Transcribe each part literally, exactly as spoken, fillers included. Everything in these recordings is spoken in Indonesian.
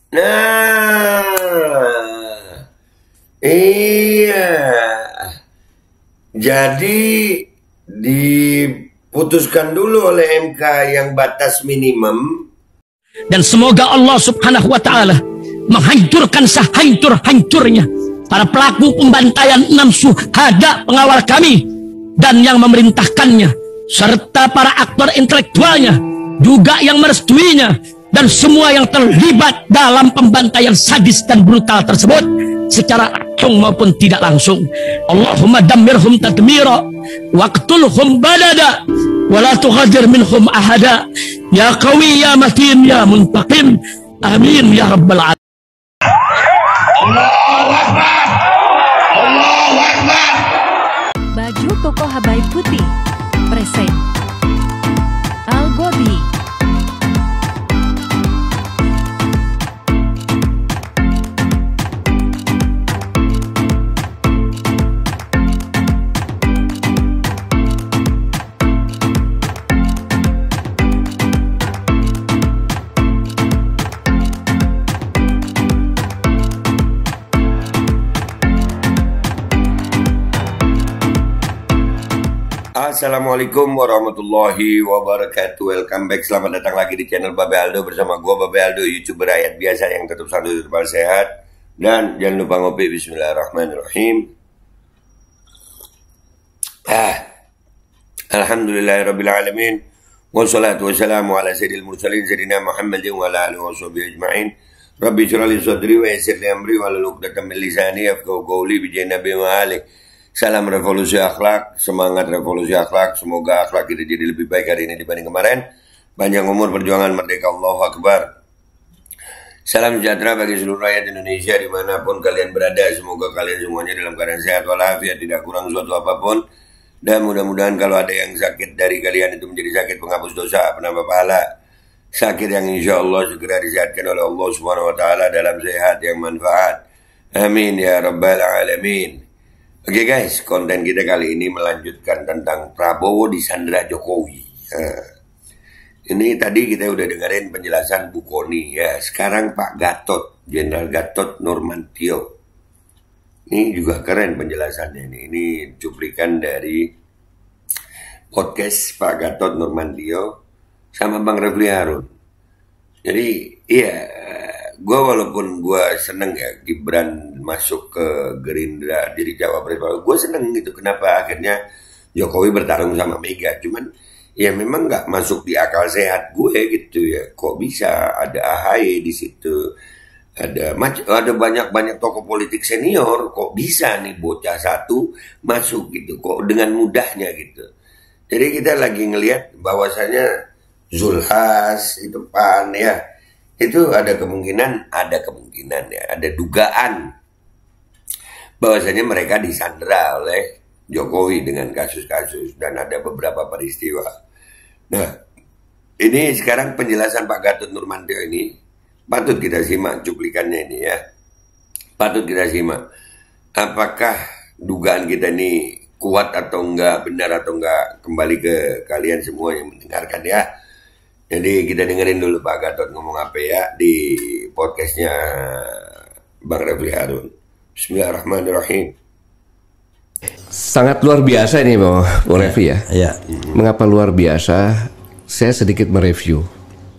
Nah, iya. Jadi diputuskan dulu oleh M K yang batas minimum. Dan semoga Allah subhanahu wa ta'ala menghancurkan sehancur-hancurnya para pelaku pembantaian enam syuhada pengawal kami dan yang memerintahkannya, serta para aktor intelektualnya juga yang merestuinya, dan semua yang terlibat dalam pembantaian sadis dan brutal tersebut secara langsung maupun tidak langsung. Allahumma dammirhum tadmira waqtulhum badada wa la tughadir minhum ahada ya qawi ya matin ya muntaqim, amin ya rabbal alamin. Allahu Akbar, Allahu Akbar. Baju koko Habaib putih present Al Body. Assalamualaikum warahmatullahi wabarakatuh. Welcome back, selamat datang lagi di channel Babe Aldo bersama gua Babe Aldo, YouTuber rakyat biasa yang tetap selalu tetap sehat. Dan jangan lupa ngopi. Bismillahirrahmanirrahim. Ah, Alhamdulillahirabbil alamin. Wassalatu wassalamu ala sayyidil mursalin sayyidina Muhammadin wa ala alihi washabihi ajmain. Rabbi shrah li sadri wa yassir li amri wa hlul 'uqdatam min lisani yafqahu qawli bi janabi wa ali. Salam revolusi akhlak, semangat revolusi akhlak. Semoga akhlak kita jadi lebih baik hari ini dibanding kemarin. Panjang umur, perjuangan, merdeka, Allahu Akbar. Salam sejahtera bagi seluruh rakyat Indonesia dimanapun kalian berada. Semoga kalian semuanya dalam keadaan sehat walafiat, tidak kurang suatu apapun. Dan mudah-mudahan kalau ada yang sakit dari kalian itu menjadi sakit penghapus dosa, penambah pahala. Sakit yang insya Allah segera disehatkan oleh Allah Subhanahu Wa Taala dalam sehat yang manfaat. Amin ya Rabbal Alamin. Oke okay guys, konten kita kali ini melanjutkan tentang Prabowo disandra Jokowi. Nah, ini tadi kita udah dengerin penjelasan Bu Koni ya. Sekarang Pak Gatot, Jenderal Gatot Nurmantio. Ini juga keren penjelasannya ini. Ini cuplikan dari podcast Pak Gatot Nurmantio sama Bang Refli Harun. Jadi iya, gue walaupun gue seneng ya Gibran masuk ke Gerindra jadi cawapres, gue seneng gitu. Kenapa akhirnya Jokowi bertarung sama Mega? Cuman ya memang nggak masuk di akal sehat gue gitu ya. Kok bisa ada A H Y di situ, ada ada banyak banyak tokoh politik senior, kok bisa nih bocah satu masuk gitu, kok dengan mudahnya gitu. Jadi kita lagi ngelihat bahwasanya Zulhas itu Pan ya, itu ada kemungkinan, ada kemungkinan ya, ada dugaan bahwasanya mereka disandra oleh Jokowi dengan kasus-kasus dan ada beberapa peristiwa. Nah, ini sekarang penjelasan Pak Gatot Nurmantio ini patut kita simak cuplikannya ini ya. Patut kita simak. Apakah dugaan kita ini kuat atau enggak, benar atau enggak, kembali ke kalian semua yang mendengarkan ya. Jadi kita dengerin dulu Pak Gatot ngomong apa ya di podcastnya Bang Refli Harun. Bismillahirrahmanirrahim. Sangat luar biasa ini Bang Refli ya. Ya. Mengapa luar biasa? Saya sedikit mereview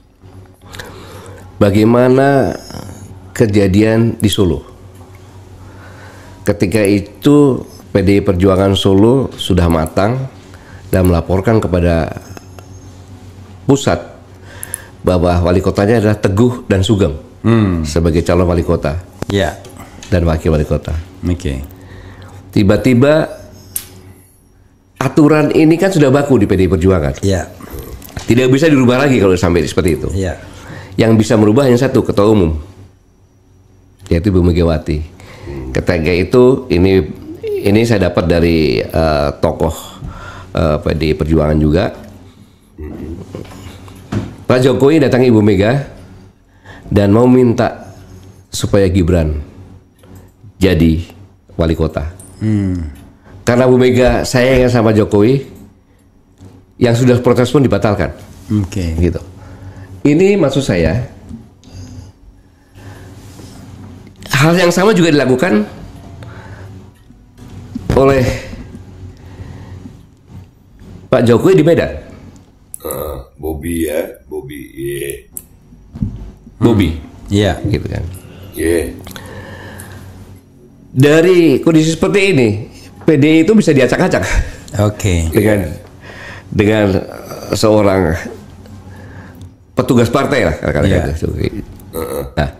bagaimana kejadian di Solo. Ketika itu P D I Perjuangan Solo sudah matang dan melaporkan kepada pusat bahwa wali kotanya adalah Teguh dan Sugeng hmm. sebagai calon wali kota ya. dan wakil wali kota. Oke. Okay. Tiba-tiba aturan ini kan sudah baku di P D I Perjuangan. Ya. Tidak bisa dirubah lagi kalau sampai seperti itu. Ya. Yang bisa merubah hanya satu, ketua umum, yaitu Ibu Megawati. Ketika itu ini ini saya dapat dari uh, tokoh uh, P D I Perjuangan juga. Pak Jokowi datangi Ibu Mega dan mau minta supaya Gibran jadi wali kota. Hmm. Karena Bu Mega sayang sama Jokowi, yang sudah protes pun dibatalkan. Oke. Okay. Gitu. Ini maksud saya, hal yang sama juga dilakukan oleh Pak Jokowi di Medan. Uh, Bobby ya, Bobby, yeah. Bobby, Iya. gitu kan. Yeah. Dari kondisi seperti ini, P D I itu bisa diacak-acak Oke. dengan dengan seorang petugas partai lah kadang-kadang. Nah,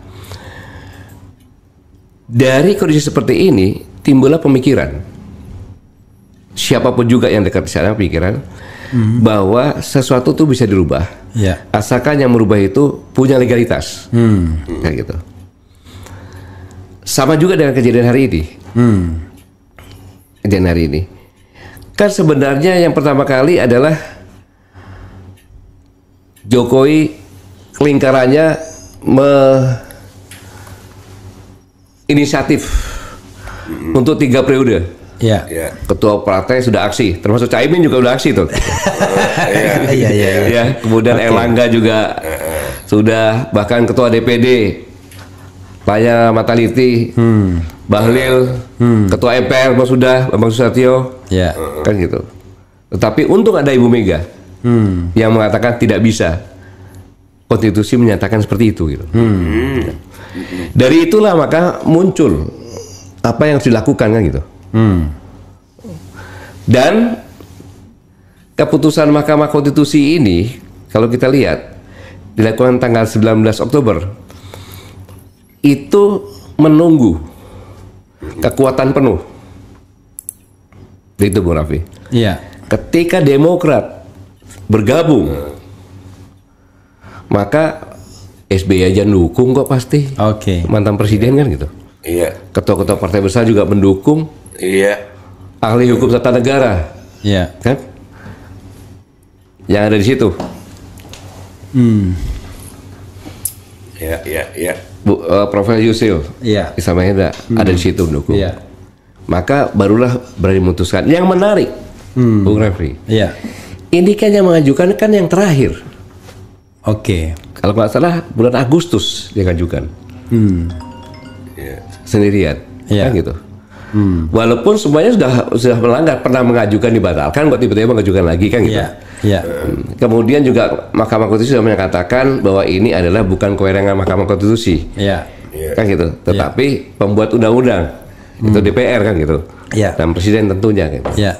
dari kondisi seperti ini timbullah pemikiran, siapapun juga yang dekat di sana, pikiran hmm. bahwa sesuatu tuh bisa dirubah, ya. asalkan yang merubah itu punya legalitas, hmm. kayak gitu. Sama juga dengan kejadian hari ini. Hmm. Kejadian hari ini, kan sebenarnya yang pertama kali adalah Jokowi lingkarannya me inisiatif hmm. untuk tiga periode. Ya. Ya. Ketua partai sudah aksi, termasuk Caimin juga udah aksi tuh. Iya, iya, iya. Ya, kemudian Okay. Erlangga juga sudah, bahkan Ketua D P D Lanya Mataliti, hmm. Bahlil, hmm. Ketua M P R sudah, Bambang Susatyo, ya. kan gitu. Tetapi untung ada Ibu Mega hmm. yang mengatakan tidak bisa, konstitusi menyatakan seperti itu gitu. Hmm. Dari itulah maka muncul apa yang harus dilakukan kan gitu. Hmm. Dan keputusan Mahkamah Konstitusi ini kalau kita lihat dilakukan tanggal sembilan belas Oktober itu menunggu kekuatan penuh itu Bung Raffi. Iya. Ketika Demokrat bergabung maka S B Y aja dukung kok pasti. Oke. Mantan presiden kan gitu. Iya. Ketua-ketua partai besar juga mendukung. Iya. Ahli hukum tata negara, Iya. kan? Yang ada di situ. Hmm. Iya, iya, iya. Bu, uh, Profesor Yusril, Iya. Isam Mahendra hmm. ada di situ mendukung. Iya. Maka barulah berani memutuskan. Yang menarik, hmm. Bung Refri, Iya. ini kan yang mengajukan kan yang terakhir. Oke. Kalau nggak salah bulan Agustus dia ajukan. Hmm. Iya. Sendirian, Iya. kan gitu. Hmm. Walaupun semuanya sudah sudah melanggar, pernah mengajukan dibatalkan, kok tiba-tiba mengajukan lagi kan gitu. Iya. Iya. Hmm. Kemudian juga Mahkamah Konstitusi sudah menyatakan bahwa ini adalah bukan kewenangan Mahkamah Konstitusi, Iya. kan gitu. Tetapi ya. pembuat undang-undang hmm. itu D P R kan gitu. Iya. Dan presiden tentunya gitu. Iya.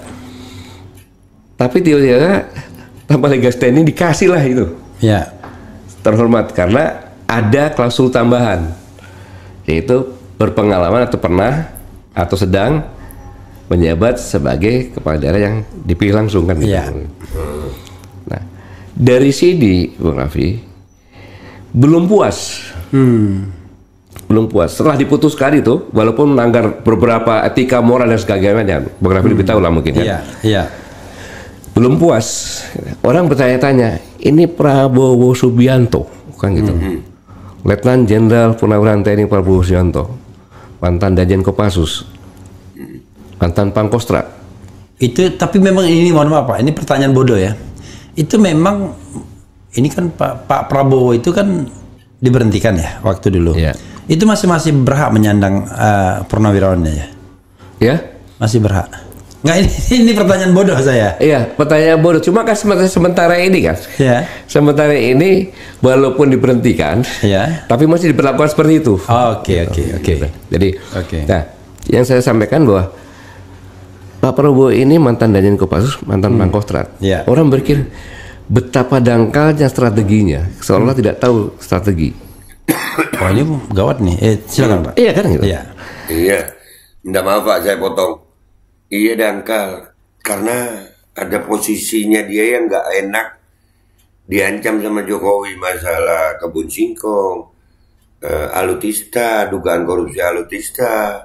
Tapi tiba-tiba tanpa legal standing dikasih lah itu. Iya. Terhormat karena ada klausul tambahan, yaitu berpengalaman atau pernah atau sedang menjabat sebagai kepala daerah yang dipilih langsung kan gitu. Iya. Nah, dari sini Bung Raffi belum puas. Hmm. Belum puas. Setelah diputuskan itu, walaupun melanggar beberapa etika moral dan sebagainya, Bung Raffi lebih tahu lah mungkin kan. Iya, iya. Belum puas. Orang bertanya-tanya, ini Prabowo Subianto kan gitu. Hmm. Letnan Jenderal Purnawirawan T N I Prabowo Subianto, mantan Danjen Kopassus, mantan Pangkostrat. Itu tapi memang ini mohon maaf Pak, ini pertanyaan bodoh ya. Itu memang ini kan Pak Pak Prabowo itu kan diberhentikan ya waktu dulu. Iya. Itu masih masih berhak menyandang uh, purnawirawannya ya? Ya? Masih berhak. Nggak, ini, ini pertanyaan bodoh saya. Iya, pertanyaan bodoh. Cuma kan sementara, sementara ini kan, Ya. sementara ini walaupun diberhentikan, Ya. tapi masih diperlakukan seperti itu. Oke, oke, oke. Jadi, Oke. nah, yang saya sampaikan bahwa Pak Prabowo ini mantan Danjen Kopassus, mantan hmm. Pangkostrat. Ya. Orang berpikir betapa dangkalnya strateginya, seolah tidak tahu strategi. Oh ini gawat nih. Eh silakan Pak. Iya kan gitu. Iya. Iya. Minta maaf Pak, saya potong. Iya dangkal. Karena ada posisinya dia yang nggak enak. Diancam sama Jokowi masalah kebun singkong, uh, alutista, dugaan korupsi alutista.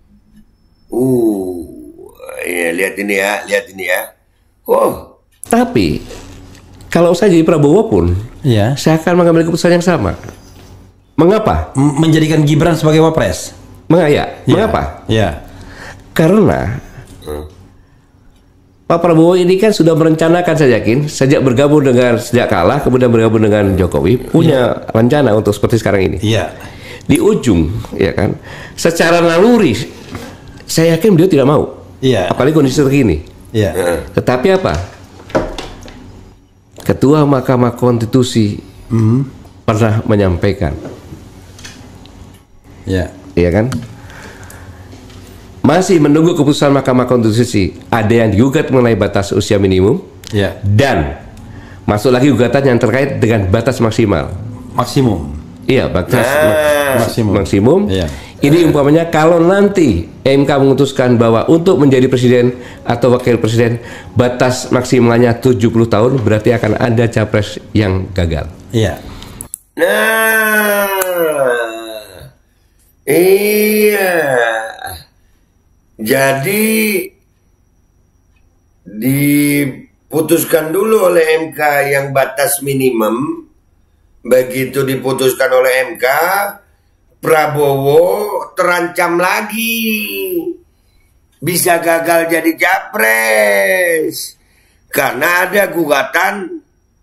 Uh, ya, lihat ini ya, lihat ini ya. Oh. Tapi kalau saya jadi Prabowo pun, Iya. saya akan mengambil keputusan yang sama. Mengapa? M- menjadikan Gibran sebagai wapres. Mengapa? Ya. Mengapa? Iya. Karena Pak Prabowo ini kan sudah merencanakan, saya yakin, sejak bergabung dengan sejak kalah kemudian bergabung dengan Jokowi punya ya. rencana untuk seperti sekarang ini. Iya. di ujung, ya kan? Secara naluri, saya yakin beliau tidak mau. Iya. Apalagi kondisi terkini. Iya. Tetapi apa? Ketua Mahkamah Konstitusi Mhm. pernah menyampaikan, Iya. ya kan? Masih menunggu keputusan Mahkamah Konstitusi. Ada yang digugat mengenai batas usia minimum, Iya. dan masuk lagi gugatan yang terkait dengan batas maksimal. Maksimum. Iya, batas Nah. mak- Maksimum. maksimum. Iya. Ini umpamanya kalau nanti M K memutuskan bahwa untuk menjadi presiden atau wakil presiden batas maksimalnya tujuh puluh tahun, berarti akan ada capres yang gagal. Iya. Nah, iya. Jadi diputuskan dulu oleh M K yang batas minimum. Begitu diputuskan oleh M K, Prabowo terancam lagi bisa gagal jadi capres karena ada gugatan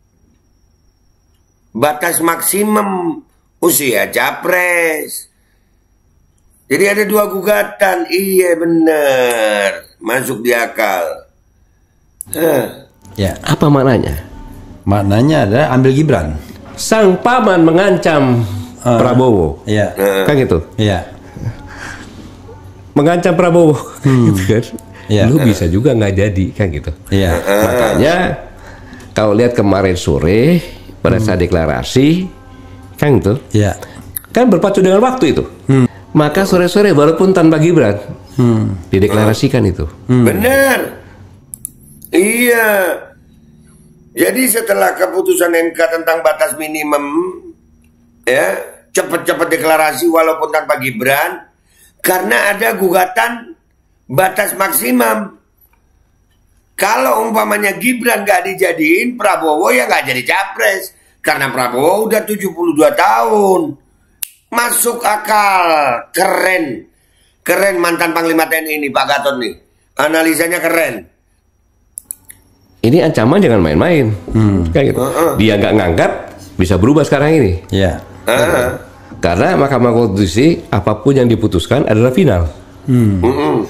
batas maksimum usia capres. Jadi ada dua gugatan. Iya benar, masuk di akal. Hah. Ya. Apa maknanya? Maknanya adalah ambil Gibran. Sang paman mengancam Ah. Prabowo, Iya. kan gitu? Iya. Mengancam Prabowo, gitu kan? Iya. Lu bisa juga nggak jadi, kan gitu? Iya. Makanya kalau lihat kemarin sore pada saat deklarasi, kan gitu? Iya. Kan berpacu dengan waktu itu. Maka sore-sore walaupun tanpa Gibran, dideklarasikan itu. Benar. Iya. Jadi setelah keputusan M K tentang batas minimum, ya, cepat-cepat deklarasi walaupun tanpa Gibran, karena ada gugatan batas maksimum. Kalau umpamanya Gibran gak dijadiin, Prabowo ya gak jadi capres. Karena Prabowo udah tujuh puluh dua tahun. Masuk akal. Keren. Keren mantan Panglima T N I ini Pak Gatot nih. Analisanya keren. Ini ancaman jangan main-main, kan gitu. Dia nggak ngangkat, bisa berubah sekarang ini. Iya. Ah. Karena Mahkamah Konstitusi apapun yang diputuskan adalah final. Mm-mm.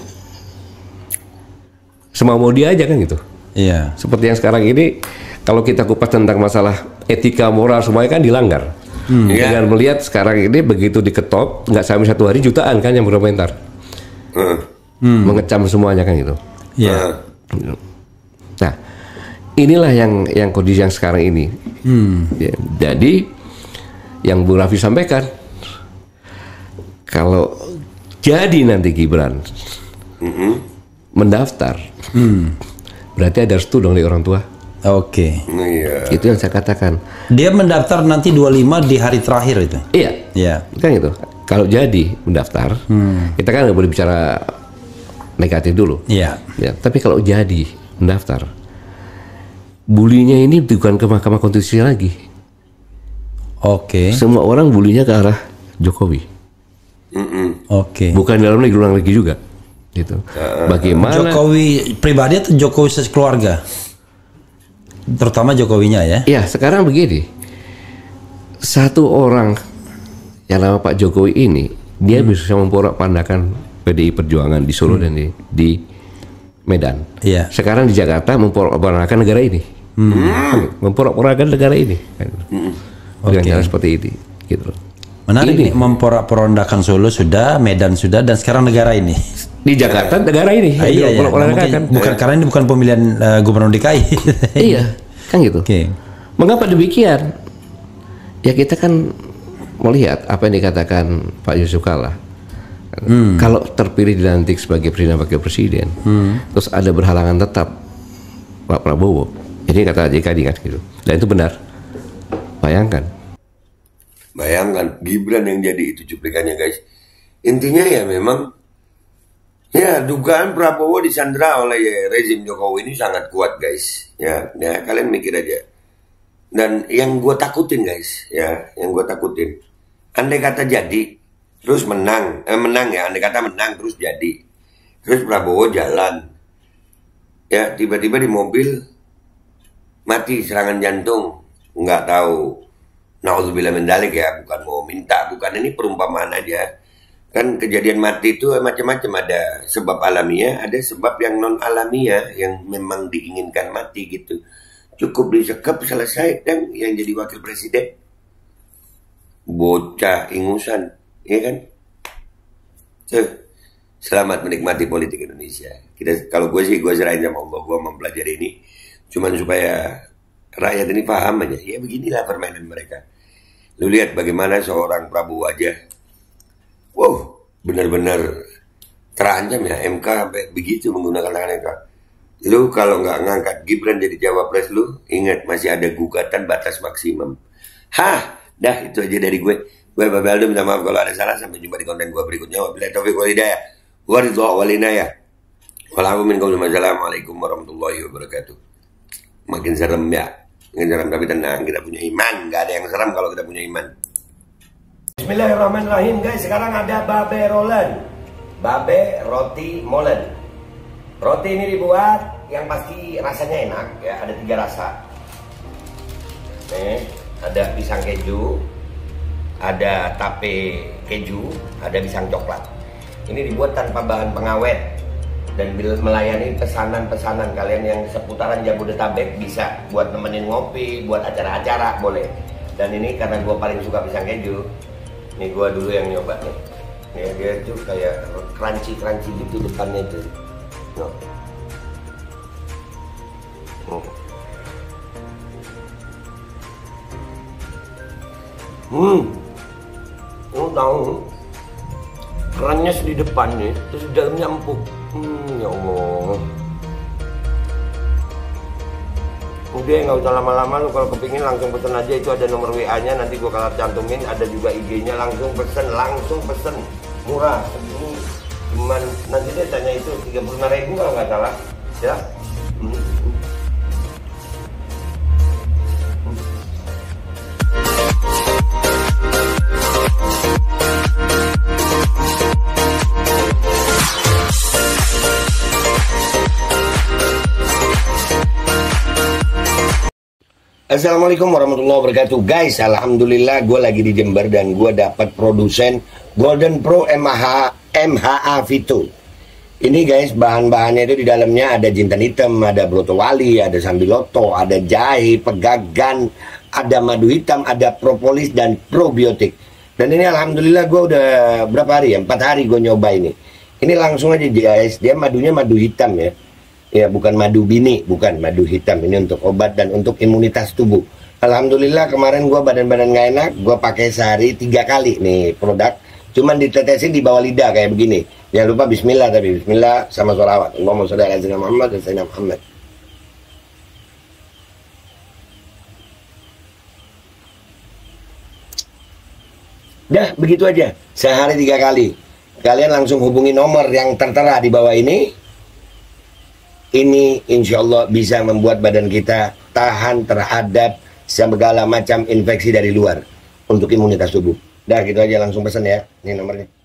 Semau-mau dia aja kan gitu. Iya. Seperti yang sekarang ini, kalau kita kupas tentang masalah etika moral semuanya kan dilanggar. Iya. Dengan melihat sekarang ini begitu diketok, nggak sampai satu hari jutaan kan yang berkomentar, Uh. mengecam semuanya kan gitu. Iya. Ah. Gitu. Nah, inilah yang yang kondisi yang sekarang ini. Ya, jadi yang Bu Raffi sampaikan, kalau jadi nanti Gibran mendaftar, berarti ada restu dong dari orang tua. Oke. Iya. Itu yang saya katakan. Dia mendaftar nanti dua puluh lima di hari terakhir itu. Iya, Iya. kan gitu. Kalau jadi mendaftar, kita kan nggak boleh bicara negatif dulu. Iya. Ya, tapi kalau jadi mendaftar, bulinya ini bukan ke Mahkamah Konstitusi lagi. Oke. Semua orang bulinya ke arah Jokowi, Mm-mm. Oke. bukan dalam negeri, luar negeri juga. Gitu. Bagaimana? Jokowi pribadi atau Jokowi sekeluarga? Terutama Jokowinya ya. Ya, sekarang begini. Satu orang yang nama Pak Jokowi ini, dia bisa memporak-pandakan P D I Perjuangan di Solo dan di, di Medan. Iya. Sekarang di Jakarta memporak-pandakan negara ini. Memporak-pandakan negara ini. Dengan Oke. cara seperti ini. Gitu. Menarik Ini. nih, memporak-porandakan Solo sudah, Medan sudah, dan sekarang negara ini. Di Jakarta negara ini. Ah, iya, iya. Memporak-pandakan. Mungkin- bukan karena ini bukan pemilihan eh, gubernur D K I. Iya, kan gitu. Oke. Mengapa demikian? Ya kita kan melihat apa yang dikatakan Pak Yusuf Kalla. Kalau terpilih dilantik sebagai presiden wakil presiden, terus ada berhalangan tetap Pak Prabowo. Ini kata J K D kan gitu. Dan itu benar. Bayangkan. Bayangkan Gibran yang jadi itu cuplikannya guys. Intinya ya memang ya dugaan Prabowo disandra oleh rezim Jokowi ini sangat kuat guys. Ya, ya kalian mikir aja. Dan yang gue takutin guys, ya, yang gue takutin, andai kata jadi, terus menang, eh, menang ya, andai kata menang terus jadi, terus Prabowo jalan, ya tiba-tiba di mobil mati serangan jantung, nggak tahu Nauzubillah min dzalik ya, bukan mau minta, bukan, ini perumpamaan aja. Kan kejadian mati itu macam-macam, ada sebab alamiah, ada sebab yang non alamiah yang memang diinginkan mati gitu. Cukup disekap selesai dan yang jadi wakil presiden bocah ingusan, ya kan? So, selamat menikmati politik Indonesia. Kita, kalau gue sih gue serahin sama Allah, gue mempelajari ini cuman supaya rakyat ini paham aja. Ya beginilah permainan mereka. Lu lihat bagaimana seorang Prabowo aja, wow, benar-benar terancam ya, M K sampai begitu menggunakan tangan M K. Lu kalau nggak ngangkat Gibran jadi cawapres, lu ingat masih ada gugatan batas maksimum. Hah, dah itu aja dari gue. Gue Babe Aldo, minta maaf kalau ada salah. Sampai jumpa di konten gue berikutnya. Wabillahi taufiq wal hidayah. Waridha wal inayah. Wassalamualaikum warahmatullahi wabarakatuh. Makin serem ya. Makin serem, tapi tenang, kita punya iman. Gak ada yang serem kalau kita punya iman. Bismillahirrahmanirrahim guys. Sekarang ada Babe Rolen, Babe Roti Molen. Roti ini dibuat yang pasti rasanya enak ya, ada tiga rasa. Nih, ada pisang keju, ada tape keju, ada pisang coklat. Ini dibuat tanpa bahan pengawet dan melayani pesanan-pesanan kalian yang seputaran Jabodetabek, bisa buat nemenin ngopi, buat acara-acara boleh. Dan ini karena gue paling suka pisang keju, ini gue dulu yang nyoba nih. Ya, dia tuh kayak crunchy-crunchy gitu depannya tuh. No. Oh. Hmm, lu tahu kerannya di depan nih, terus di dalamnya empuk. Hmm, ya Allah. Udah nggak usah lama-lama, lu kalau kepingin langsung pesen aja, itu ada nomor W A-nya, nanti gua kalau cantumin, ada juga I G-nya, langsung pesen, langsung pesen, murah segini. Cuman nanti dia tanya itu tiga puluh lima ribu kalau nggak salah ya. hmm. Assalamualaikum warahmatullahi wabarakatuh guys. Alhamdulillah gue lagi di Jember dan gue dapat produsen Golden Pro M H M H A Vito. Ini guys, bahan-bahannya itu di dalamnya ada jintan hitam, ada broto wali, ada sambiloto, ada jahe, pegagan, ada madu hitam, ada propolis dan probiotik. Dan ini alhamdulillah gue udah berapa hari ya? Empat hari gue nyoba ini. Ini langsung aja guys, dia madunya madu hitam ya. Ya bukan madu bini, bukan madu hitam. Ini untuk obat dan untuk imunitas tubuh. Alhamdulillah kemarin gue badan-badan gak enak, gue pakai sehari tiga kali nih produk. Cuman ditetesin di bawah lidah kayak begini. Jangan lupa bismillah, tapi bismillah sama sholawat. Allahumma sholli ala sayyidina Muhammad dan sayyidina Muhammad. Dah begitu aja, sehari tiga kali. Kalian langsung hubungi nomor yang tertera di bawah ini. Ini insya Allah bisa membuat badan kita tahan terhadap segala macam infeksi dari luar untuk imunitas tubuh. Dah gitu aja, langsung pesan ya. Ini nomornya.